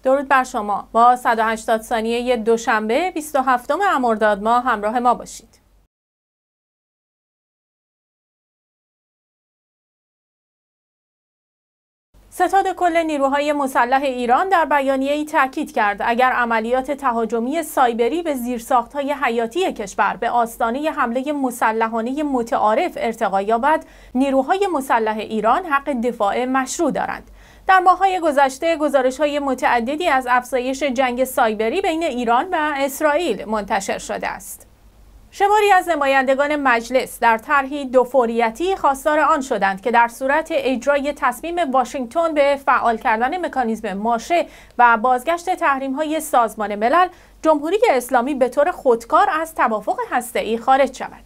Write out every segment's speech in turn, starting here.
درود بر شما. با 180 ثانیه دوشنبه 27 امرداد ماه همراه ما باشید. ستاد کل نیروهای مسلح ایران در بیانیه‌ای تاکید کرد اگر عملیات تهاجمی سایبری به زیرساخت‌های حیاتی کشور به آستانه حمله مسلحانه متعارف ارتقا یابد، نیروهای مسلح ایران حق دفاع مشروع دارند. در ماه‌های گذشته گزارش‌های متعددی از افزایش جنگ سایبری بین ایران و اسرائیل منتشر شده است. شماری از نمایندگان مجلس در طرحی دوفوریتی خواستار آن شدند که در صورت اجرای تصمیم واشنگتن به فعال کردن مکانیزم ماشه و بازگشت تحریم‌های سازمان ملل، جمهوری اسلامی به طور خودکار از توافق هسته‌ای خارج شود.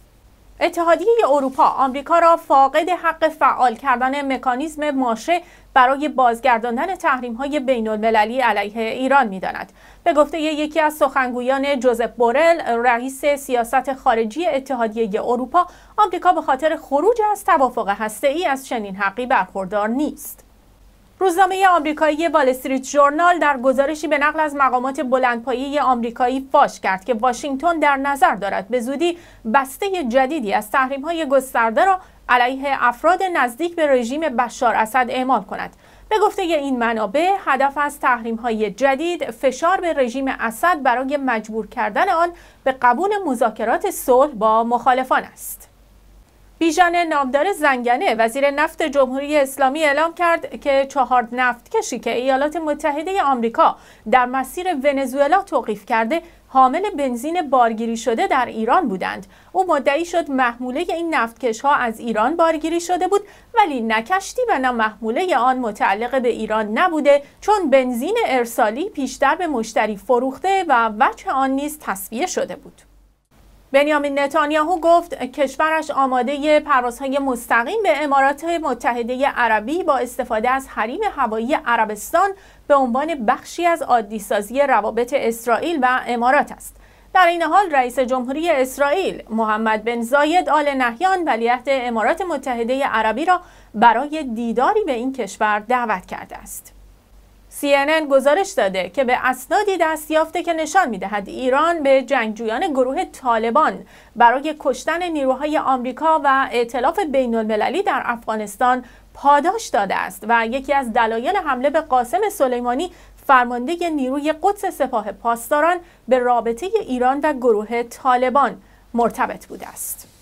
اتحادیه اروپا آمریکا را فاقد حق فعال کردن مکانیزم ماشه برای بازگرداندن تحریم‌های بین‌المللی علیه ایران می‌داند. به گفته یکی از سخنگویان جوزپ بورل، رئیس سیاست خارجی اتحادیه اروپا، آمریکا به خاطر خروج از توافق هسته‌ای از چنین حقی برخوردار نیست. روزنامه آمریکایی وال استریت ژورنال در گزارشی به نقل از مقامات بلندپایه آمریکایی فاش کرد که واشنگتن در نظر دارد به زودی بسته جدیدی از تحریم‌های گسترده را علیه افراد نزدیک به رژیم بشار اسد اعمال کند. به گفته این منابع، هدف از تحریم‌های جدید فشار به رژیم اسد برای مجبور کردن آن به قبول مذاکرات صلح با مخالفان است. بیژن نامدار زنگنه، وزیر نفت جمهوری اسلامی، اعلام کرد که 4 نفتکشی که ایالات متحده آمریکا در مسیر ونزوئلا توقیف کرده حامل بنزین بارگیری شده در ایران بودند. او مدعی شد محموله این نفتکش‌ها از ایران بارگیری شده بود، ولی نه کشتی و نه محموله آن متعلق به ایران نبوده، چون بنزین ارسالی پیشتر به مشتری فروخته و وجه آن نیز تصفیه شده بود. بنیامین نتانیاهو گفت کشورش آماده پروازهای مستقیم به امارات متحده عربی با استفاده از حریم هوایی عربستان به عنوان بخشی از عادی‌سازی روابط اسرائیل و امارات است. در این حال رئیس جمهوری اسرائیل محمد بن زاید آل نهیان ولیعهد امارات متحده عربی را برای دیداری به این کشور دعوت کرده است. CNN گزارش داده که به اسنادی دست یافته که نشان می‌دهد ایران به جنگجویان گروه طالبان برای کشتن نیروهای آمریکا و ائتلاف بین‌المللی در افغانستان پاداش داده است و یکی از دلایل حمله به قاسم سلیمانی، فرمانده نیروی قدس سپاه پاسداران، به رابطه ایران و گروه طالبان مرتبط بوده است.